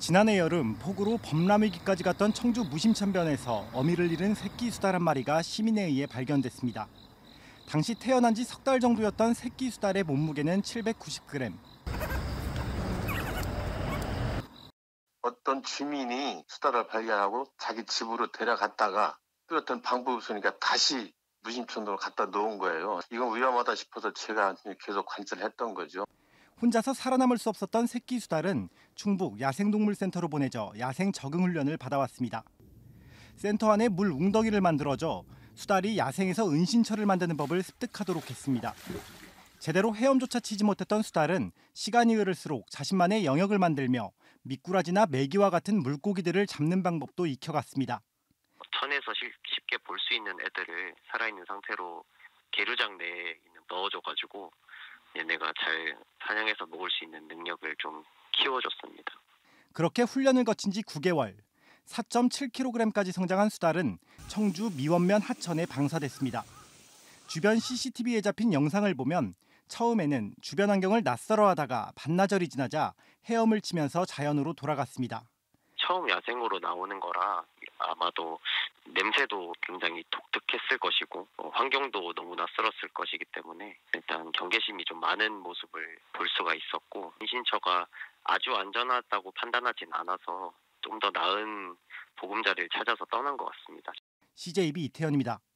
지난해 여름 폭우로 범람위기까지 갔던 청주 무심천변에서 어미를 잃은 새끼 수달 한 마리가 시민에 의해 발견됐습니다. 당시 태어난 지 석 달 정도였던 새끼 수달의 몸무게는 790g. 어떤 주민이 수달을 발견하고 자기 집으로 데려갔다가 뚜렷한 방법이 없으니까 다시 무심천으로 갖다 놓은 거예요. 이건 위험하다 싶어서 제가 계속 관찰했던 거죠. 혼자서 살아남을 수 없었던 새끼 수달은 충북 야생동물센터로 보내져 야생 적응 훈련을 받아왔습니다. 센터 안에 물 웅덩이를 만들어줘 수달이 야생에서 은신처를 만드는 법을 습득하도록 했습니다. 제대로 헤엄조차 치지 못했던 수달은 시간이 흐를수록 자신만의 영역을 만들며 미꾸라지나 메기와 같은 물고기들을 잡는 방법도 익혀갔습니다. 천에서 쉽게 볼 수 있는 애들을 살아있는 상태로 계류장 내에 넣어줘가지고 얘네가 잘 사냥해서 먹을 수 있는 능력을 좀 키워줬습니다. 그렇게 훈련을 거친 지 9개월, 4.7kg까지 성장한 수달은 청주 미원면 하천에 방사됐습니다. 주변 CCTV에 잡힌 영상을 보면 처음에는 주변 환경을 낯설어하다가 반나절이 지나자 헤엄을 치면서 자연으로 돌아갔습니다. 처음 야생으로 나오는 거라 아마도 냄새도 굉장히 독특했을 것이고 환경도 너무 낯설었을 것이기 때문에 일단 경계심이 좀 많은 모습을 볼 수가 있었고 은신처가 아주 안전하다고 판단하진 않아서 좀 더 나은 보금자리를 찾아서 떠난 것 같습니다. CJB 이태현입니다.